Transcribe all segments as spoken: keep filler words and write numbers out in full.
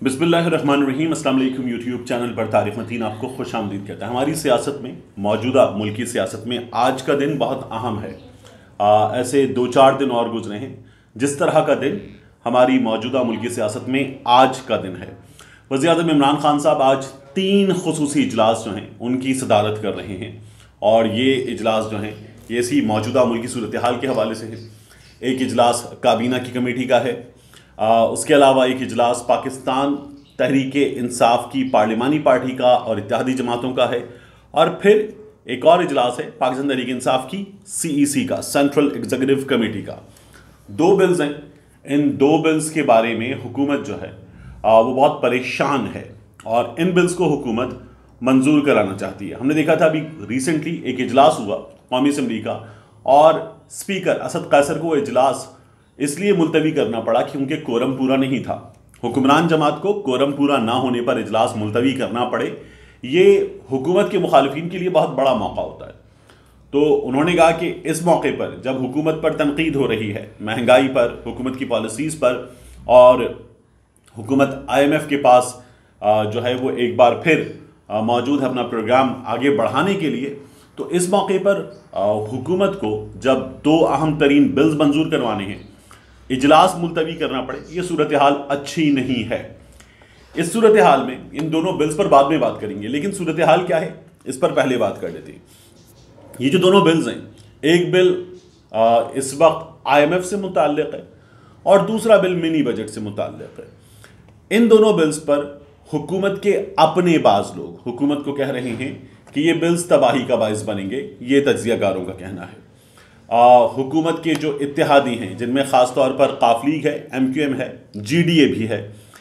बिस्मिल्लाहिर्रहमानिर्रहीम। अस्सलाम वालेकुम। यूट्यूब चैनल पर तारिक मतीन आपको खुश आमदीद कहता है। हमारी सियासत में, मौजूदा मुल्की सियासत में आज का दिन बहुत अहम है। आ, ऐसे दो चार दिन और गुजरे हैं जिस तरह का दिन हमारी मौजूदा मुल्की सियासत में आज का दिन है। वज़ीर-ए-आज़म इमरान खान साहब आज तीन खुसूसी इजलास जो हैं उनकी सदारत कर रहे हैं और ये इजलास जो हैं ये इसी मौजूदा मुल्की सूरत हाल के हवाले से है। एक इजलास काबीना की कमेटी का है, आ, उसके अलावा एक इजलास पाकिस्तान तहरीक इंसाफ की पार्लिमानी पार्टी का और इत्तेहादी जमातों का है, और फिर एक और इजलास है पाकिस्तान तहरीक इंसाफ की सी ई सी का, सेंट्रल एग्जीक्यूटिव कमेटी का। दो बिल्स हैं। इन दो बिल्स के बारे में हुकूमत जो है आ, वो बहुत परेशान है और इन बिल्स को हुकूमत मंजूर कराना चाहती है। हमने देखा था अभी रिसेंटली एक इजलास हुआ कौमी असम्बली का, और स्पीकर असद कैसर को वो इजलास इसलिए मुलतवी करना पड़ा कि उनके कोरम पूरा नहीं था। हुक्मरान जमात को कोरम पूरा ना होने पर इजलास मुलतवी करना पड़े, ये हुकूमत के मुखालिफिन के लिए बहुत बड़ा मौका होता है। तो उन्होंने कहा कि इस मौके पर जब हुकूमत पर तनकीद हो रही है, महंगाई पर, हुकूमत की पॉलिसीज़ पर, और हुकूमत आई एम एफ के पास जो है वो एक बार फिर मौजूद है अपना प्रोग्राम आगे बढ़ाने के लिए, तो इस मौके पर हुकूमत को जब दो अहम तरीन बिल्स मंजूर करवाने हैं, इजलास मुलतवी करना पड़े, ये सूरत हाल अच्छी नहीं है। इस सूरत हाल में इन दोनों बिल्स पर बाद में बात करेंगे, लेकिन सूरत हाल क्या है इस पर पहले बात कर लेते हैं। ये जो दोनों बिल्स हैं, एक बिल आ, इस वक्त आई एम एफ से मुताल्लिक़ है और दूसरा बिल मिनी बजट से मुताल्लिक़ है। इन दोनों बिल्स पर हुकूमत के अपने बाज लोग हुकूमत को कह रहे हैं कि ये बिल्स तबाही का बाइस बनेंगे, ये तज्जियाकारों का कहना है। हुकूमत के जो इत्तेहादी हैं, जिनमें ख़ास तौर पर काफ लीग है, एम क्यू एम है, जी डी ए भी है,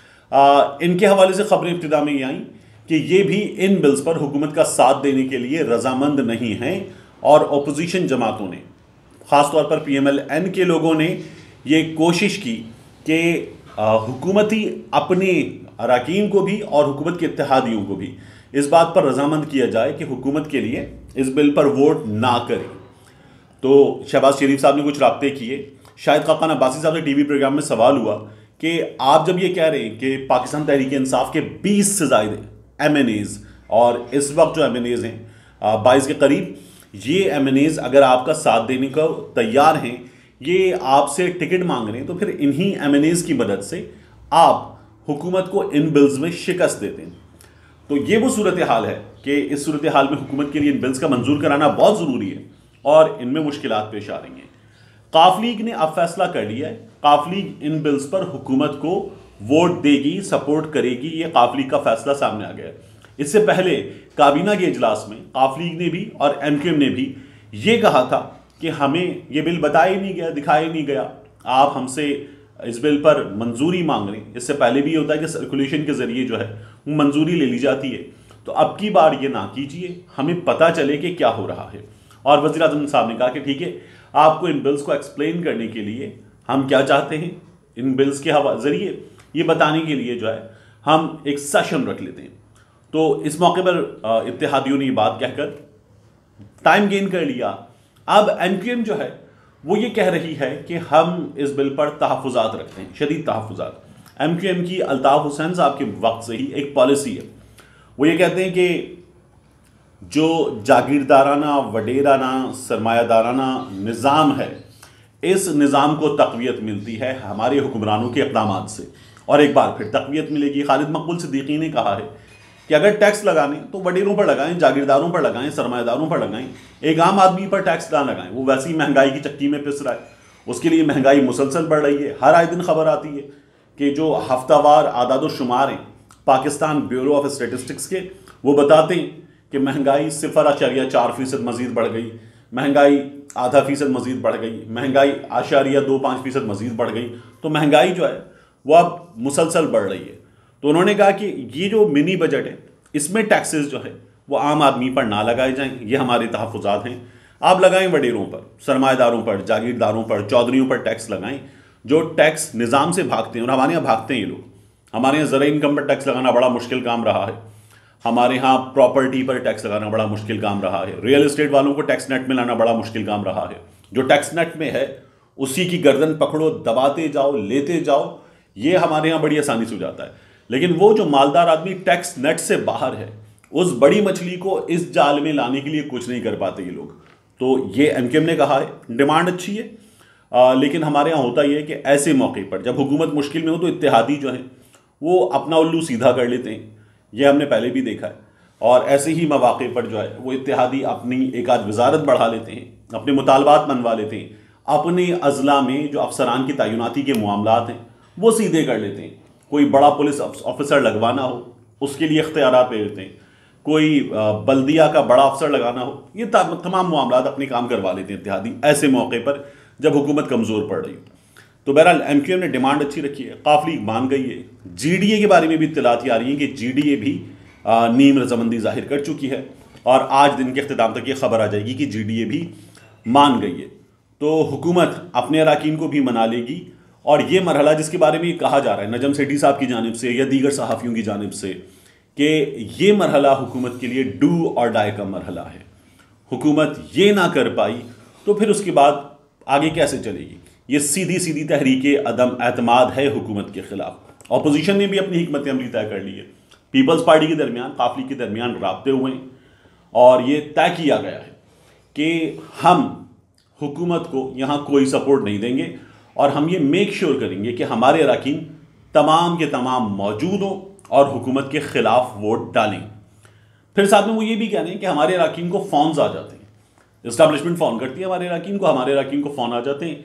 आ, इनके हवाले से खबरें इब्तिदा में ये आई कि ये भी इन बिल्स पर हुकूमत का साथ देने के लिए रजामंद नहीं हैं, और अपोजिशन जमातों ने, ख़ास तौर पर पी एम एल एन के लोगों ने ये कोशिश की कि हुकूमती अपने अरकान को भी और हुकूमत के इत्तेहादियों को भी इस बात पर रजामंद किया जाए कि हुकूमत के लिए इस बिल पर वोट ना करें। तो शहबाज शरीफ साहब ने कुछ राब्ते किए, शायद खाकान अब्बासी साहब से टीवी प्रोग्राम में सवाल हुआ कि आप जब ये कह रहे हैं कि पाकिस्तान तहरीक इंसाफ के बीस से ज़ायद एम एन एज़, और इस वक्त जो एम एन एज़ हैं बाईस के करीब, ये एम एन एज़ अगर आपका साथ देने को तैयार हैं, ये आपसे टिकट मांग रहे हैं, तो फिर इन्हीं एम एन एज़ की मदद से आप हुकूमत को इन बिल्स में शिकस्त देते हैं। तो ये वो सूरत हाल है कि इस सूरत हाल में हुकूमत के लिए इन बिल्स का मंजूर कराना बहुत ज़रूरी है और इनमें मुश्किलात पेश आ रही हैं। काफ लीग ने अब फैसला कर लिया है, काफ लीग इन बिल्स पर हुकूमत को वोट देगी, सपोर्ट करेगी, ये काफ लीग का फैसला सामने आ गया है। इससे पहले काबीना के इजलास में काफ लीग ने भी और एम क्यू एम ने भी ये कहा था कि हमें ये बिल बताया ही नहीं गया, दिखाया ही नहीं गया, आप हमसे इस बिल पर मंजूरी मांग रहे हैं। इससे पहले भी होता है कि सर्कुलेशन के जरिए जो है वो मंजूरी ले ली जाती है, तो अब की बार ये ना कीजिए, हमें पता चले कि क्या हो रहा है। और वज़ीर-ए-आज़म साहब ने कहा कि ठीक है, आपको इन बिल्स को एक्सप्लेन करने के लिए हम क्या चाहते हैं, इन बिल्स के हवा जरिए ये बताने के लिए जो है हम एक सेशन रख लेते हैं। तो इस मौके पर इत्तेहादियों ने ये बात कहकर टाइम गेन कर लिया। अब एम क्यू एम जो है वो ये कह रही है कि हम इस बिल पर तहफ़्फ़ुज़ात रखते हैं, शदीद तहफ़्फ़ुज़ात। एम क्यू एम की अल्ताफ़ हुसैन साहब के वक्त से ही एक पॉलिसी है, वो ये कहते हैं कि जो जागीरदाराना, वडेराना, सरमायादाराना निज़ाम है, इस निज़ाम को तक़वियत मिलती है हमारे हुक्मरानों के इक़दामात से, और एक बार फिर तक़वियत मिलेगी। खालिद मकबूल सिद्दीकी ने कहा है कि अगर टैक्स लगाने तो वडेरों पर लगाएं, जागीरदारों पर लगाएं, सरमायादारों पर लगाएं, एक आम आदमी पर टैक्स ना लगाएं। वो वैसी महंगाई की चक्की में पिस रहा है, उसके लिए महंगाई मुसलसल बढ़ रही है। हर आए दिन खबर आती है कि जो हफ्तावार आदाद शुमार हैं पाकिस्तान ब्यूरो ऑफ स्टेटिस्टिक्स के, वो बताते हैं कि महंगाई सिफर आशारिया चार फीसद मजीद बढ़ गई, महंगाई आधा फीसद मजीद बढ़ गई, महंगाई आशारिया दो पाँच फीसद मजीद बढ़ गई। तो महंगाई जो है वो अब मुसलसल बढ़ रही है। तो उन्होंने कहा कि ये जो मिनी बजट है, इसमें टैक्सेस जो है वो आम आदमी पर ना लगाए जाएं, ये हमारे तहफ़्फ़ुज़ात हैं। आप लगाएं वडेरों पर, सरमाएदारों पर, जागीरदारों पर, चौधरियों पर टैक्स लगाएं, जो टैक्स निज़ाम से भागते हैं, और हमारे यहाँ भागते हैं ये लोग। हमारे यहाँ ज़रा इनकम पर टैक्स लगाना बड़ा मुश्किल काम रहा है, हमारे यहाँ प्रॉपर्टी पर टैक्स लगाना बड़ा मुश्किल काम रहा है, रियल एस्टेट वालों को टैक्स नेट में लाना बड़ा मुश्किल काम रहा है। जो टैक्स नेट में है उसी की गर्दन पकड़ो, दबाते जाओ, लेते जाओ, ये हमारे यहाँ बड़ी आसानी से हो जाता है। लेकिन वो जो मालदार आदमी टैक्स नेट से बाहर है, उस बड़ी मछली को इस जाल में लाने के लिए कुछ नहीं कर पाते ये लोग। तो ये एमकेएम ने कहा है, डिमांड अच्छी है, आ, लेकिन हमारे यहाँ होता ही है कि ऐसे मौके पर जब हुकूमत मुश्किल में हो तो इत्तेहादी जो है वो अपना उल्लू सीधा कर लेते हैं। ये हमने पहले भी देखा है। और ऐसे ही मौके पर जो है वो इत्तेहादी अपनी एक आध वजारत बढ़ा लेते हैं, अपने मुतालबात मनवा लेते हैं, अपने अजला में जो अफसरान की तैनाती के मामलात हैं वो सीधे कर लेते हैं। कोई बड़ा पुलिस ऑफिसर लगवाना हो उसके लिए इख्तियारात दे देते हैं, कोई बल्दिया का बड़ा अफसर लगाना हो, ये तमाम मामलात अपने काम करवा लेते हैं इत्तेहादी ऐसे मौके पर जब हुकूमत कमज़ोर पड़ रही हो। तो बहरहाल एमक्यूएम ने डिमांड अच्छी रखी है, काफिली मान गई है। जीडीए के बारे में भी इत्तलात आ रही है कि जीडीए भी नीम रजामंदी जाहिर कर चुकी है और आज दिन के अख्तिताम तक ये खबर आ जाएगी कि जीडीए भी मान गई है। तो हुकूमत अपने अरकान को भी मना लेगी और ये मरहला जिसके बारे में कहा जा रहा है नजम सेठी साहब की जानिब से या दीगर सहाफ़ियों की जानिब से कि ये मरहला हुकूमत के लिए डू और डाई का मरहला है, हुकूमत ये ना कर पाई तो फिर उसके बाद आगे कैसे चलेगी। ये सीधी सीधी तहरीक अदम एतमाद है हुकूमत के खिलाफ। अपोजिशन ने भी अपनी हिकमत अमली तय कर ली है, पीपल्स पार्टी के दरमियान काफिली के दरमियान राब्ते हुए हैं और ये तय किया गया है कि हम हुकूमत को यहाँ कोई सपोर्ट नहीं देंगे और हम ये मेक श्योर करेंगे कि हमारे अरकान तमाम के तमाम मौजूद हों और हुकूमत के खिलाफ वोट डालें। फिर साथ में वो ये भी कह रहे हैं कि हमारे अरकान को फ़ोन्स आ जाते हैं, इस्टेब्लिशमेंट फ़ोन करती है हमारे अरकान को, हमारे अरकान को फ़ोन आ जाते हैं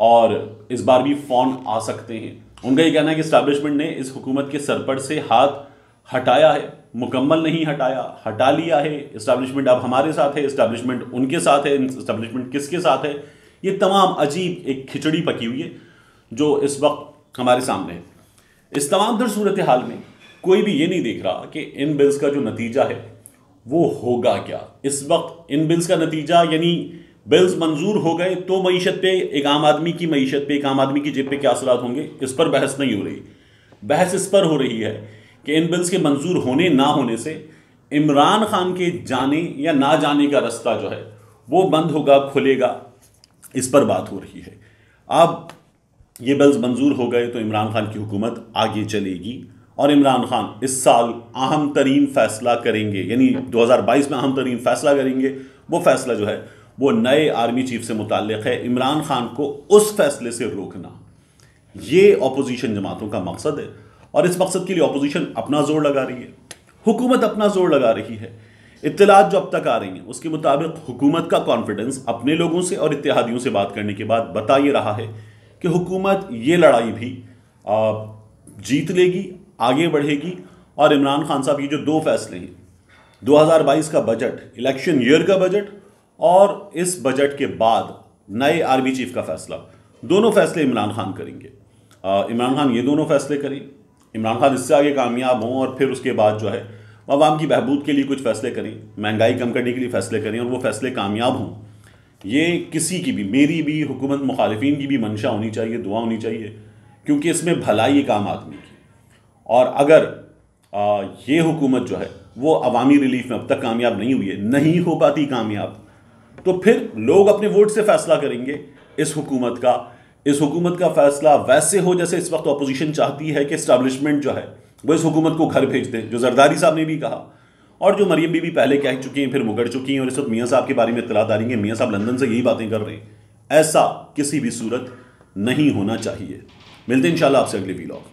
और इस बार भी फ़ोन आ सकते हैं। उनका ये कहना है कि इस्टेब्लिशमेंट ने इस हुकूमत के सरपर से हाथ हटाया है, मुकम्मल नहीं हटाया, हटा लिया है। इस्टेब्लिशमेंट अब हमारे साथ है, इस्टेब्लिशमेंट उनके साथ है, इस्टेब्लिशमेंट किसके साथ है, ये तमाम अजीब एक खिचड़ी पकी हुई है जो इस वक्त हमारे सामने है। इस तमाम तर सूरत हाल में कोई भी ये नहीं देख रहा कि इन बिल्स का जो नतीजा है वो होगा क्या। इस वक्त इन बिल्स का नतीजा यानी बिल्स मंजूर हो गए तो मईशत पे, एक आम आदमी की मईशत पे, एक आम आदमी की जेब पे क्या असरात होंगे, इस पर बहस नहीं हो रही। बहस इस पर हो रही है कि इन बिल्स के मंजूर होने ना होने से इमरान खान के जाने या ना जाने का रास्ता जो है वो बंद होगा, खुलेगा, इस पर बात हो रही है। अब ये बिल्स मंजूर हो गए तो इमरान खान की हुकूमत आगे चलेगी और इमरान खान इस साल अहम तरीन फैसला करेंगे, यानी दो हज़ार बाईस में अहम तरीन फैसला करेंगे। वो फैसला जो है वो नए आर्मी चीफ से मुताल्लिक है, इमरान खान को उस फैसले से रोकना। ये अपोजिशन जमातों का मकसद है और इस मकसद के लिए अपोजिशन अपना जोर लगा रही है, हुकूमत अपना जोर लगा रही है। इत्तलात जो अब तक आ रही हैं उसके मुताबिक हुकूमत का कॉन्फिडेंस अपने लोगों से और इत्तेहादियों से बात करने के बाद बता ये रहा है कि हुकूमत ये लड़ाई भी आ, जीत लेगी, आगे बढ़ेगी और इमरान खान साहब ये जो दो फैसले हैं, दो हज़ार बाईस का बजट, इलेक्शन ईयर का बजट और इस बजट के बाद नए आर्मी चीफ का फैसला, दोनों फैसले इमरान खान करेंगे। इमरान खान ये दोनों फैसले करें, इमरान खान इससे आगे कामयाब हों और फिर उसके बाद जो है अवाम की बहबूद के लिए कुछ फैसले करें, महंगाई कम करने के लिए फैसले करें और वो फैसले कामयाब हों। ये किसी की भी, मेरी भी, हुकूमत मुखालिफिन की भी मंशा होनी चाहिए, दुआ होनी चाहिए, क्योंकि इसमें भलाई एक आम आदमी की। और अगर आ, ये हुकूमत जो है वो अवामी रिलीफ में अब तक कामयाब नहीं हुई है, नहीं हो पाती कामयाब, तो फिर लोग अपने वोट से फैसला करेंगे इस हुकूमत का। इस हुकूमत का फैसला वैसे हो जैसे इस वक्त अपोजिशन चाहती है कि इस्टेब्लिशमेंट जो है वो इस हुकूमत को घर भेज दे, जो जरदारी साहब ने भी कहा और जो मरियम बीबी पहले कह चुकी हैं फिर मुकर चुकी हैं और इस वक्त मियाँ साहब के बारे में इत्तलात आ रही है, मियाँ साहब लंदन से यही बातें कर रहे हैं। ऐसा किसी भी सूरत नहीं होना चाहिए। मिलते हैं इंशाल्लाह आपसे अगले वीलॉग।